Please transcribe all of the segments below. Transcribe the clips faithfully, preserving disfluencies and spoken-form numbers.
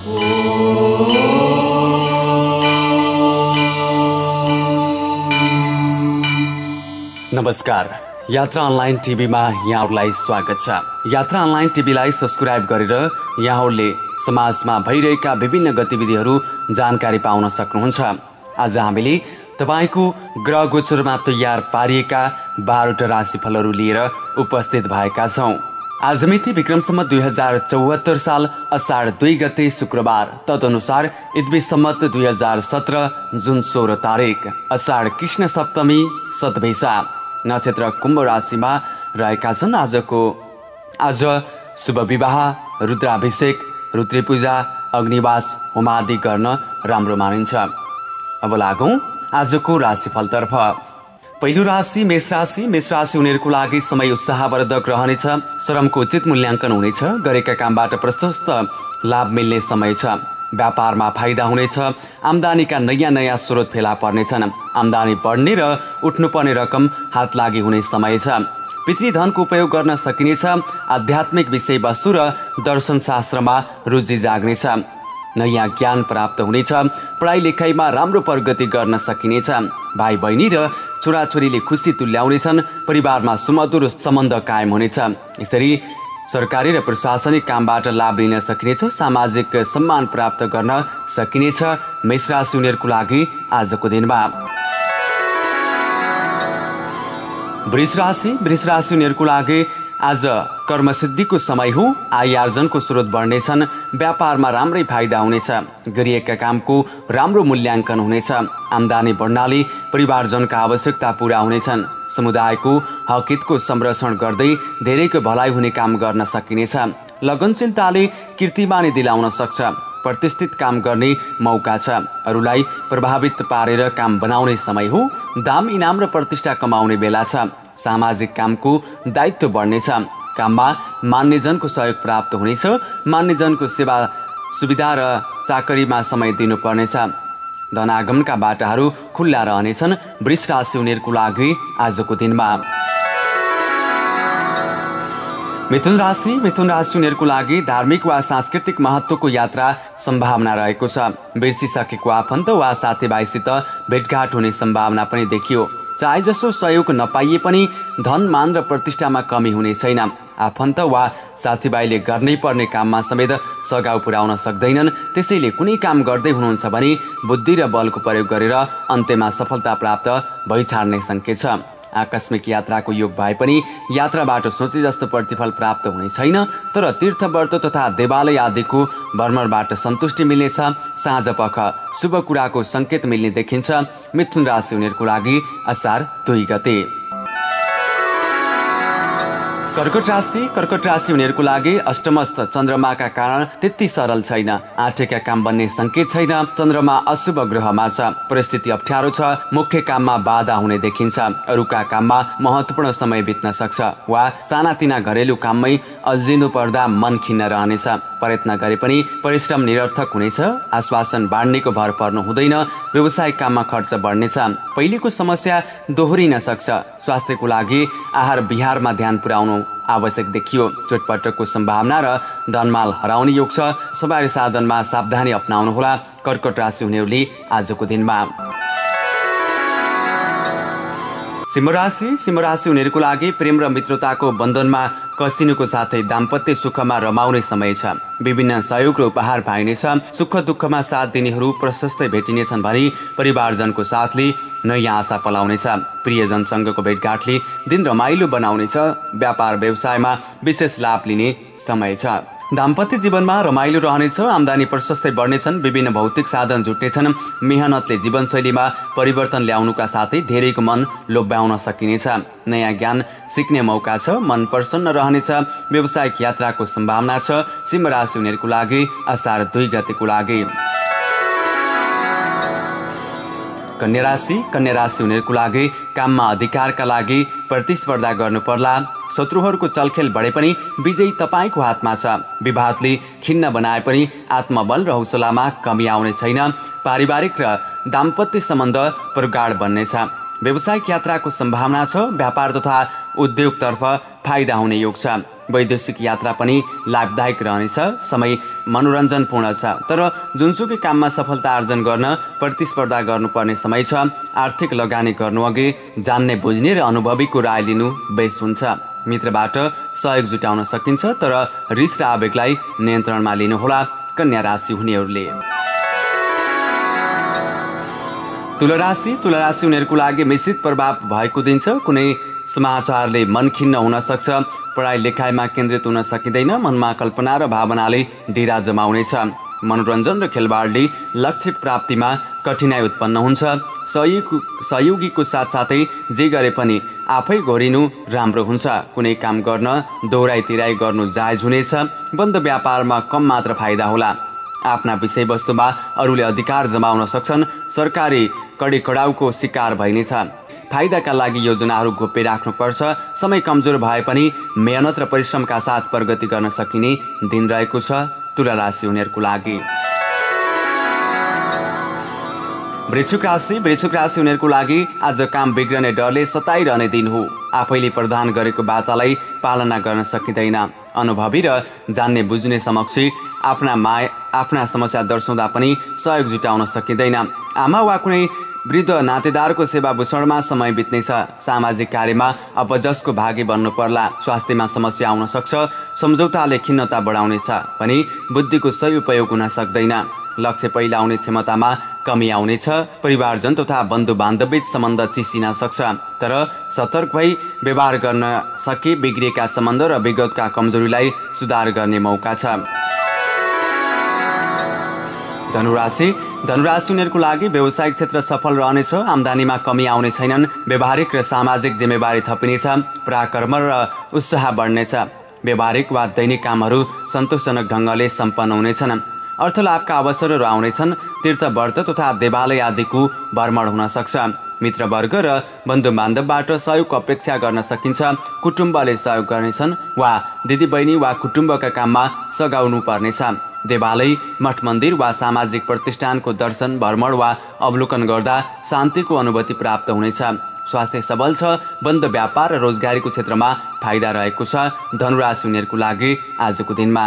नमस्कार, यात्रा अनलाइन टिभीमा यहाँहरूलाई स्वागत छ। यात्रा अनलाइन टिभीलाई सब्स्क्राइब गरेर यहाँहरूले समाजमा भइरहेका विभिन्न गतिविधिहरू जानकारी पाउन सक्नुहुन्छ। आज हामीले तपाईको ग्रह गोचरमा तयार पारिएका बाह्रवटा राशिफलहरू लिएर उपस्थित भएका छौँ। आज मिति विक्रम सम्वत दुई हजार चौहत्तर साल असाढ दुई गते शुक्रबार, तदनुसार इद्वी सम्वत दुई हजार सत्र जुन सोह्र तारिक, असाढ कृष्ण सप्तमी सतभैसा, नक्षत्र कुम्भ राशिमा रहेका छन्। आजको आज शुभ विवाह, रुद्राभिषेक, रुद्री पूजा, अग्निवास होमादि गर्न राम्रो मानिन्छ। अब लागौं आजको राशिफलतर्फ। पहिलो राशि मेष राशि। मेष राशि उनीहरूको लागि समय उत्साहवर्धक रहनेछ। श्रमको उचित मूल्याङ्कन हुनेछ। गरेका कामबाट प्रशस्त लाभ मिल्ने समय छ। व्यापारमा फाइदा हुनेछ। आम्दानीका नयाँ नयाँ स्रोत फेला पर्नेछन्। आम्दानी बढ्ने र उठ्नुपर्ने रकम हात लागि हुने समय छ। पितृधनको उपयोग गर्न सकिनेछ। आध्यात्मिक विषयवस्तु र दर्शनशास्त्रमा रुचि जाग्नेछ। नयाँ ज्ञान प्राप्त हुनेछ। पढाइ लेखाइमा राम्रो प्रगति गर्न सकिनेछ। भाइ बहिनी र छोराछोरीले खुसी तुल्याउनेछन्। परिवारमा सुमधुर सम्बन्ध कायम हुनेछ। यसरी सरकारी र प्रशासनिक कामबाट लाभ लिन सकिनेछ। सामाजिक सम्मान प्राप्त गर्न सकिनेछ। मेष राशि उनीहरूको लागि आजको दिनमा। वृष राशि। वृष राशि उनीहरूको लागि आज कर्मसिद्धिको समय हो। आय आर्जनको स्रोत बढ्नेछन्। व्यापारमा राम्रै फाइदा हुनेछ। गरिएका कामको राम्रो मूल्याङ्कन हुनेछ। आम्दानी बढ्नाले परिवारजनका आवश्यकता पूरा हुनेछन्। समुदायको हकितको संरक्षण गर्दै धेरैको भलाइ हुने काम गर्न सकिनेछ। लगनशीलताले कीर्तिमानी दिलाउन सक्छ। प्रतिष्ठित काम गर्ने मौका छ। अरूलाई प्रभावित पारेर काम बनाउने समय हो। दाम इनाम र प्रतिष्ठा कमाउने बेला छ। सामाजिक कामको दायित्व बढ्नेछ। काममा मान्यजनको सहयोग प्राप्त हुनेछ। मान्यजनको सेवा सुविधा र चाकरीमा समय दिनुपर्नेछ। धनागमनका बाटाहरू खुल्ला रहनेछन्। वृष राशि उनीहरूको लागि आजको दिनमा। मिथुन राशि। मिथुन राशि उनीहरूको लागि धार्मिक वा सांस्कृतिक महत्त्वको यात्रा सम्भावना रहेको छ। बिर्सिसकेको आफन्त वा साथीभाइसित भेटघाट हुने सम्भावना पनि देखियो। चाहे जसो सहयोग नपाइए पनि धन मान र प्रतिष्ठामा कमी हुने छैन। आफन्त वा साथीभाइले गर्नै पर्ने काममा समेत सघाउ पुर्याउन सक्दैनन्। त्यसैले कुनै काम गर्दै हुनुहुन्छ भने बुद्धि र बलको प्रयोग गरेर अन्त्यमा सफलता प्राप्त भइछाड्ने सङ्केत छ। आकस्मिक यात्राको योग भए पनि यात्राबाट सोचे जस्तो प्रतिफल प्राप्त हुने छैन। तर तीर्थव्रत तथा देवालय आदिको भ्रमणबाट सन्तुष्टि मिल्नेछ। साँझ पख शुभ कुराको सङ्केत मिल्ने देखिन्छ। मिथुन राशि उनीहरूको लागि असार दुई गते। कर्कट राशि। कर्कट राशि उनीहरूको लागि अष्टमस्थ चन्द्रमाका कारण त्यति सरल छैन। आँटेका काम बन्ने सङ्केत छैन। चन्द्रमा अशुभ ग्रहमा छ। परिस्थिति अप्ठ्यारो छ। मुख्य काममा बाधा हुने देखिन्छ। अरूका काममा महत्त्वपूर्ण समय बित्न सक्छ वा सानातिना घरेलु काममै अल्झिनु पर्दा मन खिन्न रहनेछ। प्रयत्न गरे पनि परिश्रम निरर्थक हुनेछ। आश्वासन बाँड्नेको भर पर्नु हुँदैन। व्यवसायिक काममा खर्च बढ्नेछ। पहिलेको समस्या दोहोरिन सक्छ। स्वास्थ्यको लागि आहार विहारमा ध्यान पुर्याउनु आवश्यक देखियो। चोटपटकको सम्भावना र धनमाल हराउने योग छ। सवारी साधनमा सावधानी अपनाउनुहोला। कर्कट राशि हुनेहरूले आजको दिनमा। सिंह राशि। सिंह राशि उनीहरूको लागि प्रेम र मित्रताको बन्धनमा कसिनुको साथै दाम्पत्य सुखमा रमाउने समय छ। विभिन्न सहयोग र उपहार पाइनेछ। सुख दुःखमा साथ दिनेहरू प्रशस्तै भेटिनेछन् भने परिवारजनको साथले नयाँ आशा पलाउनेछ। प्रियजनसँगको भेटघाटले दिन रमाइलो बनाउनेछ। व्यापार व्यवसायमा विशेष लाभ लिने समय छ। दाम्पत्य जीवनमा रमाइलो रहनेछ। आम्दानी प्रशस्तै बढ्नेछन्। विभिन्न भौतिक साधन जुट्नेछन्। मेहनतले जीवनशैलीमा परिवर्तन ल्याउनुका साथै धेरैको मन लोभ्याउन सकिनेछ। नयाँ ज्ञान सिक्ने मौका छ। मन प्रसन्न रहनेछ। व्यावसायिक यात्राको सम्भावना छ। सिंह राशि उनीहरूको लागि असार दुई गतेको लागि। कन्या राशि। कन्या राशि उनीहरूको लागि काममा अधिकारका लागि प्रतिस्पर्धा गर्नु पर्ला। शत्रुहरूको चलखेल बढे पनि विजयी तपाईँको हातमा छ। विवादले खिन्न बनाए पनि आत्मबल र हौसलामा कमी आउने छैन। पारिवारिक र दाम्पत्य सम्बन्ध प्रगाढ बन्नेछ। व्यावसायिक यात्राको सम्भावना छ। व्यापार तथा उद्योगतर्फ फाइदा हुने योग छ। वैदेशिक यात्रा पनि लाभदायक रहनेछ। समय मनोरञ्जनपूर्ण छ, तर जुनसुकै काममा सफलता आर्जन गर्न प्रतिस्पर्धा गर्नुपर्ने समय छ। आर्थिक लगानी गर्नुअघि जान्ने बुझ्ने र अनुभवीको राय लिनु बेस हुन्छ। मित्रबाट सहयोग जुटाउन सकिन्छ, तर रिस र आवेगलाई नियन्त्रणमा लिनुहोला कन्या राशि हुनेहरूले। तुला राशि तुला राशि हुनेहरूको लागि मिश्रित प्रभाव भएको दिन छ। कुनै समाचारले मन खिन्न हुन सक्छ। पढाइ लेखाइमा केन्द्रित हुन सकिँदैन। मनमा कल्पना र भावनाले डेरा जमाउनेछ। मनोरञ्जन र खेलबाडले लक्ष्य प्राप्तिमा कठिनाइ उत्पन्न हुन्छ। सहयोगी सहयोगीको साथसाथै जे गरे पनि आफै घोरिनु राम्रो हुन्छ। कुनै काम गर्न दोहोऱ्याइ तिराइ गर्नु जायज हुनेछ। बन्द व्यापारमा कम मात्र फाइदा होला। आफ्ना विषयवस्तुमा अरूले अधिकार जमाउन सक्छन्। सरकारी कडेकडाउको शिकार भइनेछ। फाइदाका लागि योजनाहरू घोप्पै राख्नुपर्छ। समय कमजोर भए पनि मेहनत र परिश्रमका साथ प्रगति गर्न सकिने दिन रहेको छ तुला राशि हुनेहरूको लागि। वृश्चिक राशि वृश्चिक राशि हुनेहरूको लागि आज काम बिग्रने डरले सताइरहने दिन हो। आफैले प्रदान गरेको बाचालाई पालना गर्न सकिँदैन। अनुभवी र जान्ने बुझ्ने समक्ष आफ्ना माया आफ्ना समस्या दर्शाउँदा पनि सहयोग जुटाउन सकिँदैन। आमा वा कुनै वृद्ध नातेदारको सेवा भूषणमा समय बित्नेछ। सामाजिक कार्यमा अपजसको भागी बन्नु पर्ला। स्वास्थ्यमा समस्या आउन सक्छ। सम्झौताले खिन्नता बढाउनेछ पनि बुद्धिको सही उपयोग हुन सक्दैन। लक्ष्य पहिलाउने क्षमतामा कमी आउनेछ। परिवारजन तथा बन्धु बान्धवीच सम्बन्ध चिसिन सक्छ, तर सतर्क भई व्यवहार गर्न सके बिग्रिएका सम्बन्ध र विगतका कमजोरीलाई सुधार गर्ने मौका छ। धनुराशि धनुराशि हुनेहरूको लागि व्यावसायिक क्षेत्र सफल रहनेछ। आम्दानीमा कमी आउने छैनन्। व्यावहारिक र सामाजिक जिम्मेवारी थपिनेछ। पराक्रम र उत्साह बढ्नेछ। व्यावहारिक वा दैनिक कामहरू सन्तोषजनक ढङ्गले सम्पन्न हुनेछन्। अर्थलाभका अवसरहरू आउनेछन्। तीर्थ व्रत तथा देवालय आदिको भ्रमण हुन सक्छ। मित्रवर्ग र बन्धु बान्धवबाट सहयोग अपेक्षा गर्न सकिन्छ। कुटुम्बले सहयोग गर्नेछन् वा दिदीबहिनी वा कुटुम्बका काममा सघाउनु पर्नेछ। देवालय मठ मन्दिर वा सामाजिक प्रतिष्ठानको दर्शन भ्रमण वा अवलोकन गर्दा शान्तिको अनुभूति प्राप्त हुनेछ। स्वास्थ्य सबल छ। बन्द व्यापार र रोजगारीको क्षेत्रमा फाइदा रहेको छ धनुराशि हुनेहरूको लागि आजको दिनमा।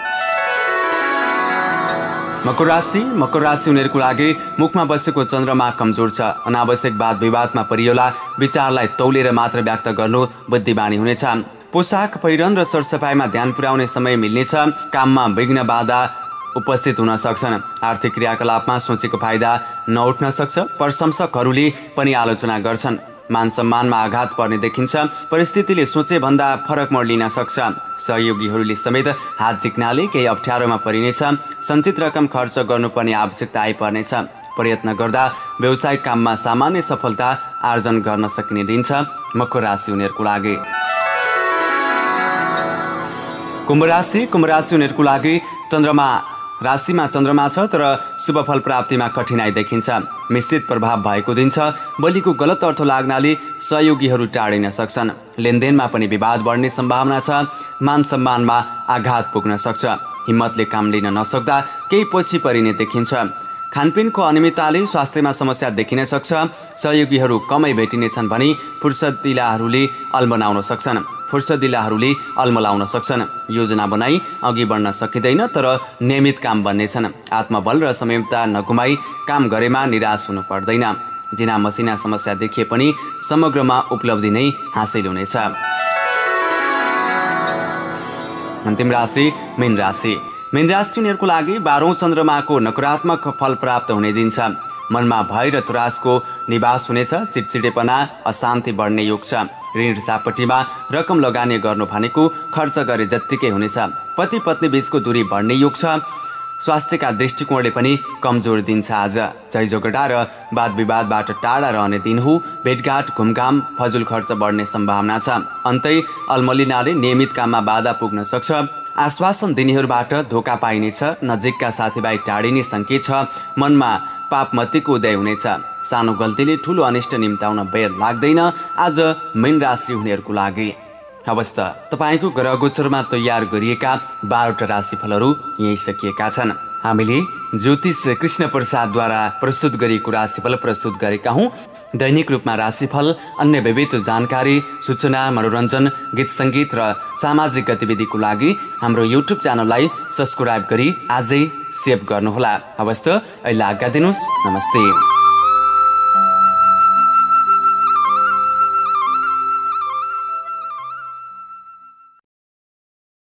मकर राशि मकर राशि हुनेहरूको लागि मुखमा बसेको चन्द्रमा कमजोर छ। अनावश्यक वाद विवादमा परियोला। विचारलाई तौलेर मात्र व्यक्त गर्नु बुद्धिमानी हुनेछ। पोसाक पहिरन र सरसफाइमा ध्यान पुर्याउने समय मिल्नेछ। काममा विघ्न बाधा उपस्थित हुन सक्छन्। आर्थिक क्रियाकलापमा सोचेको फाइदा नउठ्न सक्छ। प्रशंसकहरूले पनि आलोचना गर्छन्। मान सम्मानमा आघात पर्ने देखिन्छ। परिस्थितिले सोचे भन्दा फरक मोड लिन सक्छ। सहयोगीहरूले समेत हात झिक्नाले केही अप्ठ्यारोमा परिनेछ। सञ्चित रकम खर्च गर्नुपर्ने आवश्यकता आइपर्नेछ। प्रयत्न गर्दा व्यावसायिक काममा सामान्य सफलता आर्जन गर्न सकिने दिन छ मकर राशि हुनेहरूको लागि। कुम्भ राशि कुम्भ राशि हुनेहरूको लागि चन्द्रमा राशिमा चन्द्रमा छ, तर शुभफल प्राप्तिमा कठिनाइ देखिन्छ। मिश्रित प्रभाव भएको दिन छ। बलिको गलत अर्थ लाग्नाले सहयोगीहरू टाढिन सक्छन्। लेनदेनमा पनि विवाद बढ्ने सम्भावना छ। मान सम्मानमा आघात पुग्न सक्छ। हिम्मतले काम लिन नसक्दा केही पछि परिने देखिन्छ। खानपिनको अनियमितताले स्वास्थ्यमा समस्या देखिन सक्छ। सहयोगीहरू कमै भेटिनेछन् भने फुर्सदिलाहरूले अल्मलाउन सक्छन् फुर्सदिलाहरूले अल्मलाउन सक्छन्। योजना बनाई अघि बढ्न सकिँदैन, तर नियमित काम बन्नेछन्। आत्मबल र संयमता नगुमाई काम गरेमा निराश हुनु पर्दैन। जिना मसिना समस्या देखिए पनि समग्रमा उपलब्धि नै हासिल हुनेछ। अन्तिम राशि मीन राशि मीन राशि हुनेहरूको लागि बाह्रौं चन्द्रमाको नकारात्मक फल प्राप्त हुने दिन छ। मनमा भय र त्रासको निवास हुनेछ। चिडचिडेपना अशान्ति बढ्ने योग छ। ऋण सापट्टिमा रकम लगानी गर्नु भनेको खर्च गरे जत्तिकै हुनेछ। पति पत्नी बीचको दूरी बढ्ने योग छ। स्वास्थ्यका दृष्टिकोणले पनि कमजोर दिन छ आज। झैझगडा र वाद विवादबाट टाढा रहने दिन हो। भेटघाट घुमघाम फजुल खर्च बढ्ने सम्भावना छ। अन्तै अल्मलिनाले नियमित काममा बाधा पुग्न सक्छ। आश्वासन दिनेहरूबाट धोका पाइनेछ। नजिकका साथीभाइ टाढिने सङ्केत छ। मनमा पापमतीको उदय हुनेछ। सानो गल्तीले ठुलो अनिष्ट निम्ताउन बेर लाग्दैन आज मीन राशि हुनेहरूको लागि। हवस् त तपाईँको ग्रह गोचरमा तयार गरिएका बाह्रवटा राशिफलहरू यही सकिएका छन्। हामीले ज्योतिष कृष्ण प्रसादद्वारा प्रस्तुत गरिएको राशिफल प्रस्तुत गरेका हौँ। दैनिक रूपमा राशिफल, अन्य विविध जानकारी, सूचना, मनोरञ्जन, गीत सङ्गीत र सामाजिक गतिविधिको लागि हाम्रो युट्युब च्यानललाई सब्स्क्राइब गरी आजै सेभ गर्नुहोला। हवस् त, अहिले आज्ञा दिनुहोस्। नमस्ते।